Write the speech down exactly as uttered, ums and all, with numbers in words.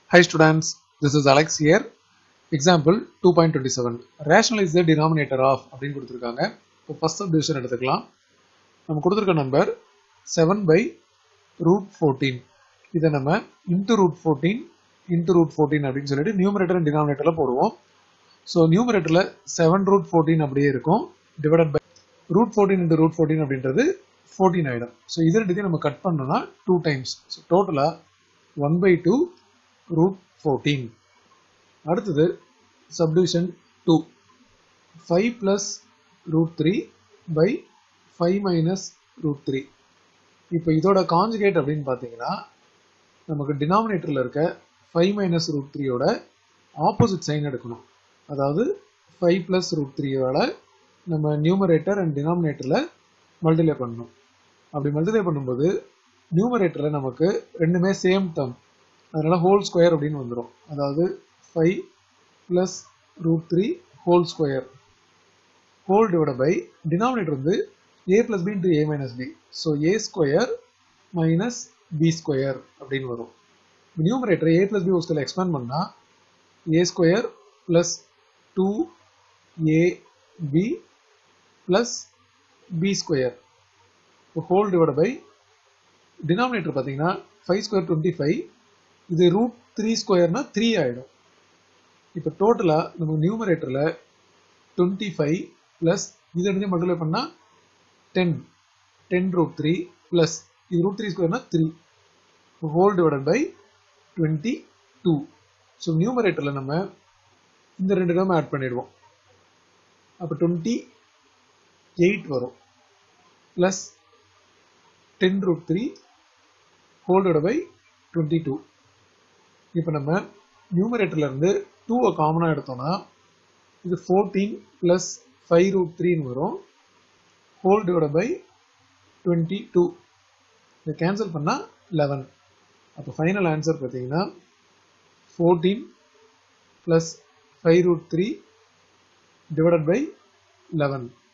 Hi students, this is Alex here. Example two point two seven. Rationalize the denominator of அப்படின்னு கொடுத்திருக்காங்க. இப்போ first subdivision எடுத்துக்கலாம். நம்ம கொடுத்திருக்க number seven by root fourteen. இதை நம்ம into root fourteen into root fourteen அப்படின்னு சொல்லிட்டு numerator and denominatorல போடுவோம். So numeratorல seven root fourteen அப்படியே இருக்கும். Divided by root fourteen into root fourteen அப்படின்றது fourteen ஆயிடும். So இதை ரெண்டுத்தையும் நம்ம கட் பண்ணோம்னா two times. So டோட்டலா one by two root fourteen. அடுத்தது subdivision two. five plus root three by five minus root three. இப்போ இதோட கான்ஜுகேட் அப்படின்னு பார்த்தீங்கன்னா நமக்கு டினாமினேட்டரில் இருக்க five minus root three ஓட ஆப்போசிட் சைன் எடுக்கணும். அதாவது five plus root three ஓட நம்ம நியூமரேட்டர் அண்ட் டினாமினேட்டரில் மல்டிப்ளை பண்ணணும். அப்படி மல்டிப்ளை பண்ணும்போது நியூமரேட்டரில் நமக்கு ரெண்டுமே சேம் டேர்ம், அதனால ஹோல் ஸ்கொயர் அப்படின்னு வந்துடும். அதாவது five plus root three whole square whole divided by denominator வந்து a plus b into a minus b. So a square minus b square அப்படின்னு வரும். Numerator a plus b whole square expand பண்ணா a square plus two a b plus b square whole divided by denominator பார்த்தீங்கன்னா five square twenty-five. இது root three square னா three ஆயிடும். இப்போ டோட்டலா நம்ம நியூமரேட்டர்ல twenty-five plus இது ரெண்டையும் மல்டிப்ளை பண்ணா ten ten root three plus இது root three square னா three whole divided by twenty-two. So நியூமரேட்டர்ல நம்ம இந்த ரெண்டு டேர்ம் ஆட் பண்ணிடுவோம். அப்போ twenty-eight வரும் plus ten root three whole divided by twenty-two. இப்போ நம்ம நியூமரேட்டர்ல இருந்து two காமனா எடுத்தோம்னா இது fourteen plus five root three ன்னு வரும் whole divided by twenty-two. இதை கேன்சல் பண்ணா eleven. அப்போ ஃபைனல் ஆன்சர் பார்த்தீங்கன்னா fourteen plus five root three divided by eleven.